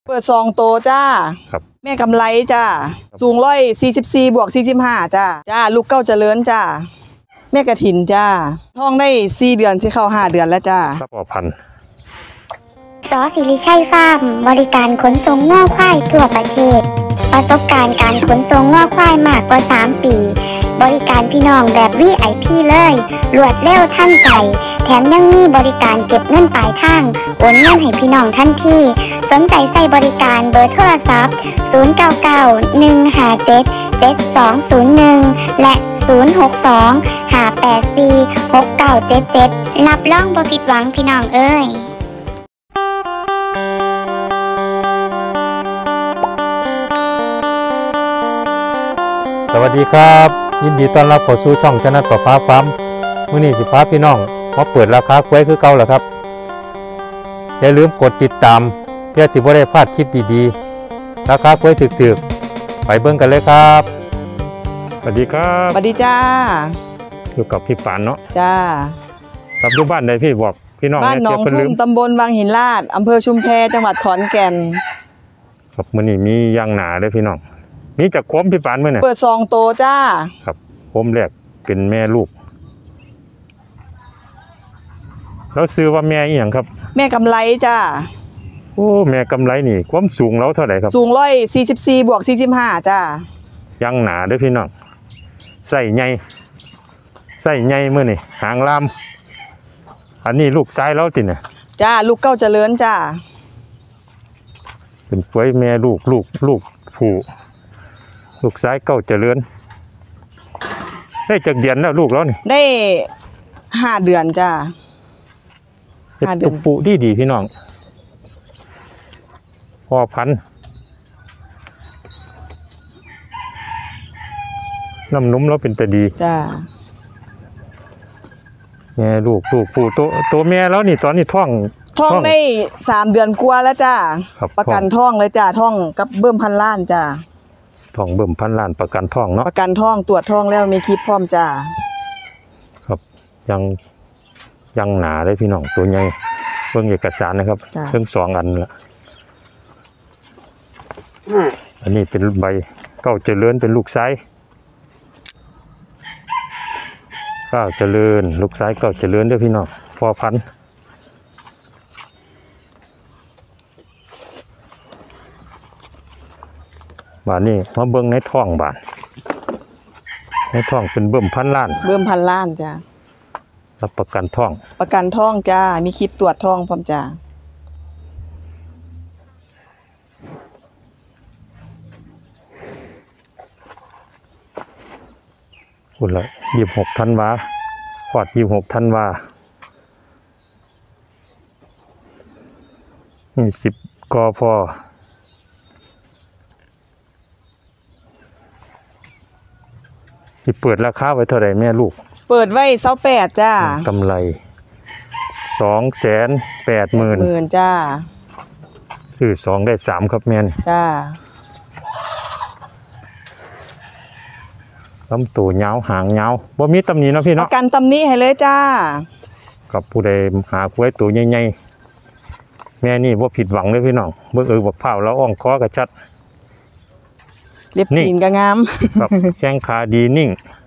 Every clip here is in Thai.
เปิด2 โตจ้าครับแม่กำไรจ้าสูง144 บวก 45จ้าลูกเก้าเจริญจ้าแม่กระถินจ้าท้องได้4 เดือนสิเข้า5 เดือนแล้วจ้าพ่อพันธุ์สอสิริชัยฟาร์มบริการขนส่งง่อควายทั่วประเทศประสบการณ์การขนส่งง่อควายมากกว่า3 ปีบริการพี่น้องแบบ VIP เลยรวดเร็วทันใจแถมยังมีบริการเก็บเงินปลายทางโอนเงินให้พี่น้องทันทีสนใจใส่บริการเบอร์โทรศัพท์0991577201และ062-584-6977รับรองบ่ผิดหวังพี่น้องเอ้ยสวัสดีครับยินดีต้อนรับเข้าสู่ช่องชนะต่อฟ้าฟาร์มมื้อนี้สิพาพี่น้องมาเปิดราคากล้วยคือเก่าแล้วครับอย่าลืมกดติดตามเพื่อสิบ่ได้พลาดคลิปดีๆราคากล้วยถึกๆไปเบิ่งกันเลยครับสวัสดีครับสวัสดีจ้าอยู่กับพี่ปานเนาะจ้ากับอยู่บ้านใดพี่บอกพี่น้องบ้านหนองทุ่มตำบลวังหินลาดอำเภอชุมแพจังหวัดขอนแก่นครับมื้อนี้มีย่างหนาเด้อพี่น้องมีจากโคมพี่ปานมื้อนี่เปิด2 โตจ้าครับโคมแรกเป็นแม่ลูกแล้วซื้อว่าแม่อีหยังครับแม่กำไรจ้าโอ้แม่กำไรนี่ความสูงเราเท่าไหร่ครับสูง144 บวก 45จ้าย่างหนาเด้อพี่น้องใส่ใหญ่มื้อนี่หางลามอันนี้ลูกซ้ายแล้วติเนี่ยจ้าลูกเก้าเจริญจ้าเป็นกล้วยแม่ลูกผู้ลูกซ้ายเก้าเจริญได้จากเดือนแล้วลูกแล้วนี่ได้5 เดือนจ้า5 เดือนปุดีพี่น้องพ่อพันธุ์น้ำนุ่มแล้วเป็นแต่ดีจ้าแม่ลูกผู้ตัวแม่แล้วนี่ตอนนี้ท้องได้3 เดือนกว่าแล้วจ้าประกันท้องเลยจ้าท้องกับเบิ่มพันล้านจ้าท้องเบิ่มพันล้านประกันท้องเนาะประกันท้องตรวจท้องแล้วมีคลิปพร้อมจ้าครับยังหนาเลยพี่น้องตัวใหญ่เบิ่งเอกสารนะครับเพิ่ง2 อันละอันนี้เป็นใบเก้าเจริญเป็นลูกซ้ายเก้าเจริญลูกซ้ายเก้าเจริญด้วยพี่น้องพ่อพันธุ์บาทนี้มาเบิ่งในท้องบาทในท้องเป็นเบิ่มพันล้านจ้ารับประกันท้องจ้ามีคลิปตรวจท้องพร้อมจ้าคุณละ26 ธันวาคลอด26 ธันวา10 กพ.สิเปิดราคาไว้เท่าไหร่แม่ลูกเปิดไว้28จ้ากำไร280,000 จ้าซื้อ2ได้3ครับแม่นจ้าลำตัวยาวหางยาวบ่มีตำหนิเนาะพี่เนาะประกันตำหนิให้เลยจ้ากับผู้ใดหาควายตัวใหญ่ๆแม่นี่บ่ผิดหวังเลยพี่น้องเบิ่งบักพร้าวแล้วอ่องคอกระชัดเล็บตีนก็งามครับแข้งขาดีนิ่ง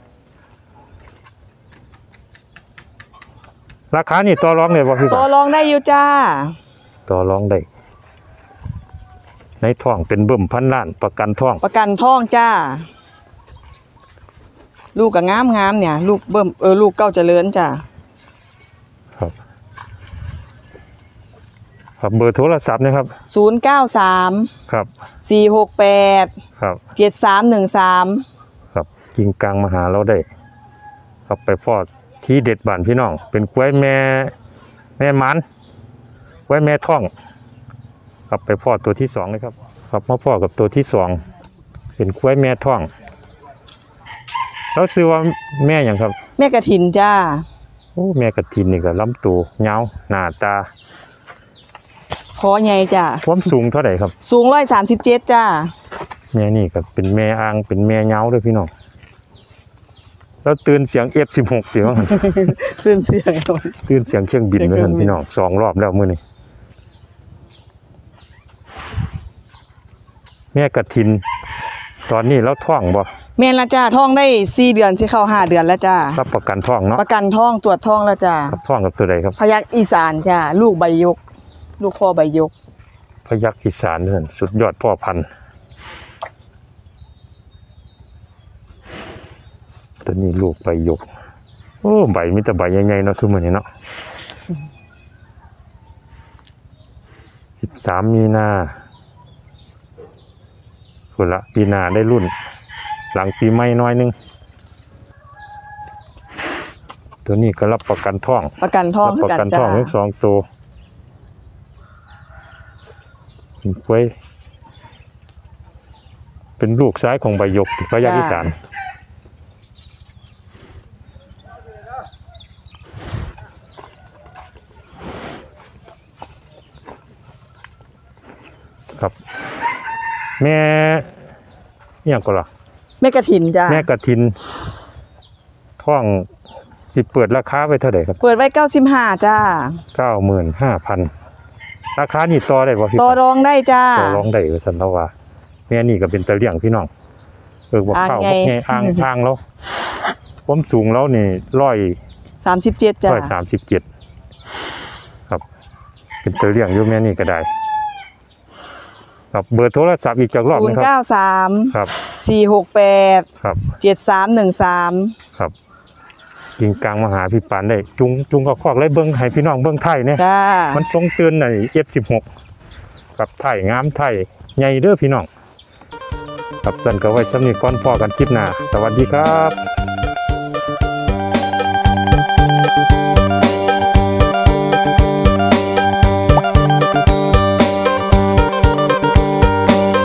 ราคานี่ต่อรองได้บ่พี่ต่อรองได้อยู่จ้าต่อรองได้ในท้องเป็นเบิ่มพันล้านประกันท้องจ้าลูกก็งามเนี่ยลูกเบิ่มลูกเก้าเจริญจ้าครับเบอร์โทรศัพท์นะครับ 093 ครับ 468 ครับ 7313 ครับกิ่งกลางมาหาเราได้ครับไปพอดที่เด็ดบ้านพี่น้องเป็นกล้วยแม่มันกล้วยแม่ท้องครับไปพอดตัวที่2เลยครับครับมาพอกับตัวที่2เป็นกล้วยแม่ท้องแล้วซื้อว่าแม่อย่างครับแม่กระถินจ้าโอ้แม่กระถินนี่ก็ลำตัวยาวหน้าตาคอใหญ่จ้าความสูงเท่าไหร่ครับสูง137จ้าแม่นี่ก็เป็นแม่อ่างเป็นแม่เงาด้วยพี่น้องแล้วตื่นเสียง F16 ติว่าตื่นเสียงเครื่องบินด้วยพี่น้อง2 รอบแล้วมื้อนี้แม่กระทิน ตอนนี้เราท้องบ่แม่นละจ้าท้องได้4 เดือนสิเข้า5 เดือนแล้วจ้ารับประกันท้องเนาะประกันท้องตรวจท้องแล้วจ้าครับท้องกับตัวใดครับพยัคฆ์อีสานจ้าลูกใบยก ลูกพ่อใบยกพยัคฆ์อีสานนั่นสุดยอดพ่อพันธุ์ตัวนี้ลูกใบหยกโอ้ใบมีแต่ใบใหญ่ๆเนาะซุมื้อนี้เนาะ13 มีนาพุ่นละปีหน้าได้รุ่น หลังปีใหม่น้อยหนึงตัวนี้ก็รับประกันท้องประกันท้องรับประกันจ้าท้องทั้ง2 ตัวกล้วยเป็นลูกซ้ายของใบหยกพยัคฆ์อีสานครับแม่อิหยังก็ล่ะแม่กระถินจ้าแม่กระทินท้องสิเปิดราคาไว้เท่าไหร่ครับเปิดไว้95จ้า 95,000 ราคานี่ต่อได้บ่พี่ต่อรองได้จ้าต่อรองได้ว่าซั่นแล้วว่าแม่นี่ก็เป็นตะเลี่ยงพี่น้องบ่เข้าอ่างไงบ่ไงอ่างแล้วผมสูงแล้วนี่ 37จ้า 137ครับเป็นตะเลี่ยงอยู่แม่นี่ก็ได้ครับเบอร์โทรศัพท์อีกจักรอบนึงครับ 093 ครับ 468 ครับ 7313 ครับกิงกลางมาหาพี่ปานได้จุงกับคอกเลยเบิ่งให้พี่น้องเบิ่งไทยเนี่ยจ้ามันทรงเตือนใน F16 กับไทยงามไทยใหญ่เด้อพี่น้องครับสั่นก็ไว้สำนีก่อนพอกันคลิปหน้าสวัสดีครับ